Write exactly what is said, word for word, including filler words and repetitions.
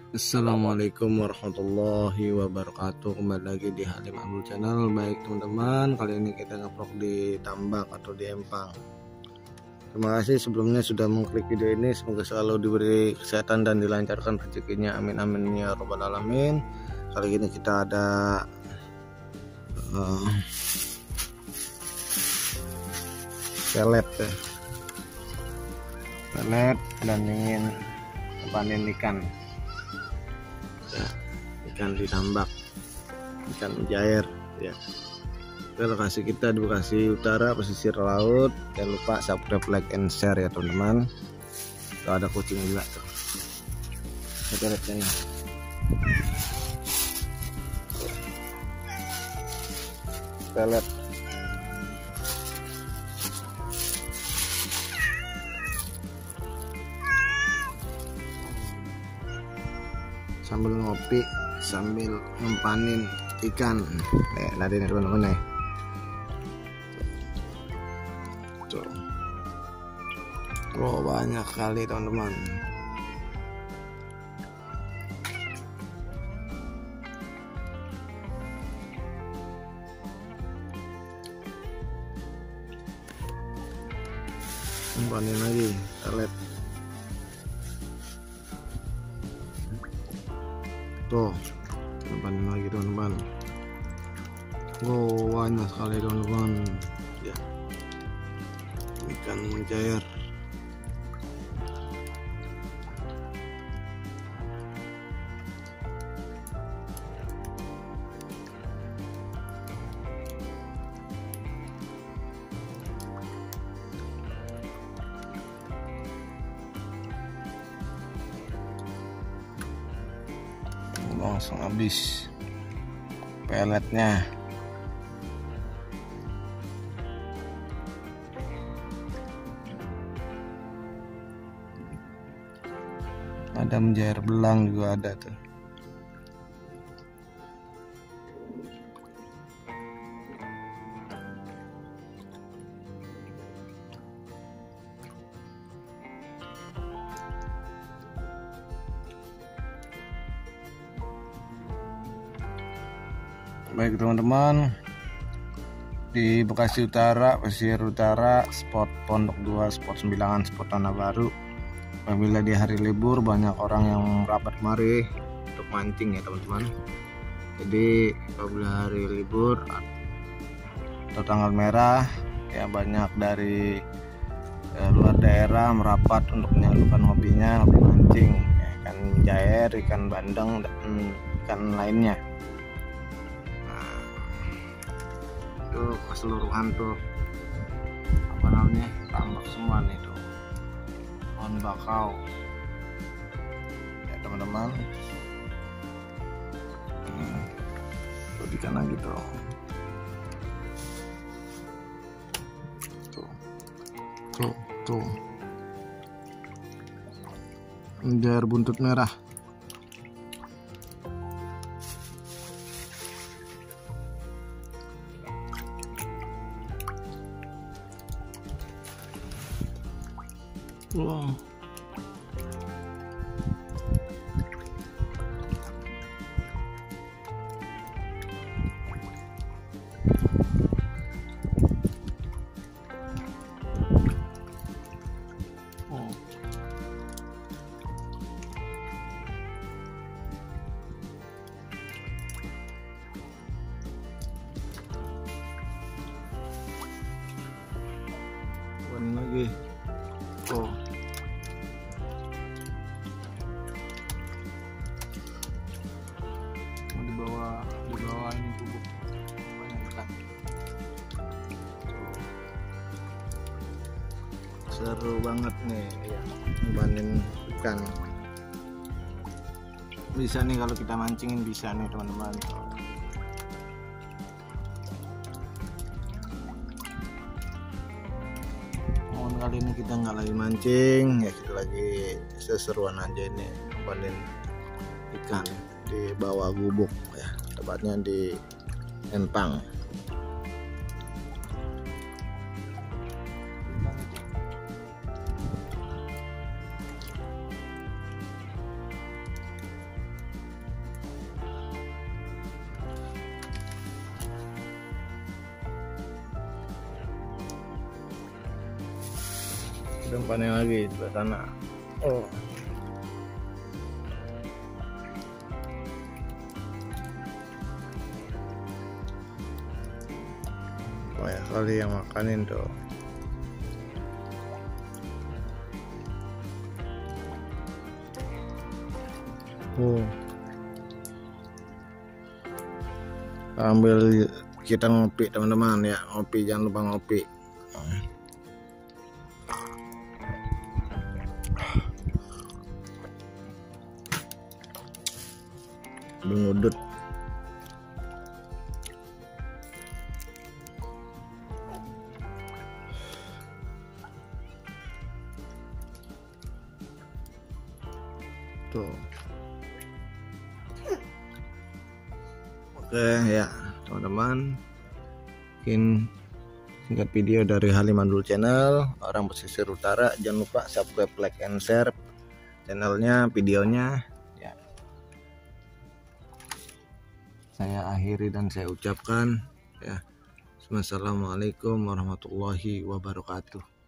Assalamualaikum warahmatullahi wabarakatuh. Kembali lagi di Halim Abdul Channel. Baik teman-teman, kali ini kita ngevlog di tambak atau di empang. Terima kasih sebelumnya sudah mengklik video ini. Semoga selalu diberi kesehatan dan dilancarkan rezekinya, amin amin ya robbal alamin. Kali ini kita ada uh, pelet ya. pelet dan ingin panen ikan ya, ikan di tambak, ikan mujair ya. Ke lokasi kita di Bekasi Utara, pesisir laut. Jangan lupa subscribe, like, and share ya teman-teman. Tuh ada kucing juga tuh, peletnya pelet sambil ngopi sambil ngempanin ikan eh tadi nih teman-teman nih tuh. Oh banyak kali teman-teman. Ngempanin lagi pelet tuh, teman lagi teman-teman. Wow banyak sekali teman-teman ya, ikan mujair. Langsung habis peletnya. Ada mujair belang juga ada tuh. Baik teman-teman, di Bekasi Utara, pesisir utara, spot Pondok dua, spot Sembilangan, spot Tanah Baru. Apabila di hari libur banyak orang yang merapat kemari untuk mancing ya teman-teman. Jadi apabila hari libur atau tanggal merah ya, banyak dari eh, luar daerah merapat untuk menyalurkan hobinya, hobi mancing ya, ikan mujair, ikan bandeng, dan ikan lainnya. Tuh keseluruhan tuh apa namanya, tambak semua nih tuh, pohon bakau ya teman-teman. hmm. Tuh ikan lagi tuh tuh tuh tuh mujair buntut merah. Wow. Oh. Ini lagi. Oh. Mau dibawa dibawa ini bubuk banyak ikan. Seru banget nih ya, ngebanin ikan. Bisa nih kalau kita mancingin, bisa nih teman-teman. Kali ini kita nggak lagi mancing ya, kita lagi seseruan aja ini ngebanin ikan di bawah gubuk ya, tepatnya di empang. Belum panen lagi sebelah sana. Oh. Banyak kali yang makanin tuh. Oh. Ambil kita ngopi teman-teman ya, ngopi, jangan lupa ngopi. Ngudut. Tuh. Oke ya teman-teman, mungkin singkat video dari Halimandul Channel, orang pesisir utara. Jangan lupa subscribe, like, and share channelnya, videonya ya. Saya akhiri dan saya ucapkan ya, assalamualaikum warahmatullahi wabarakatuh.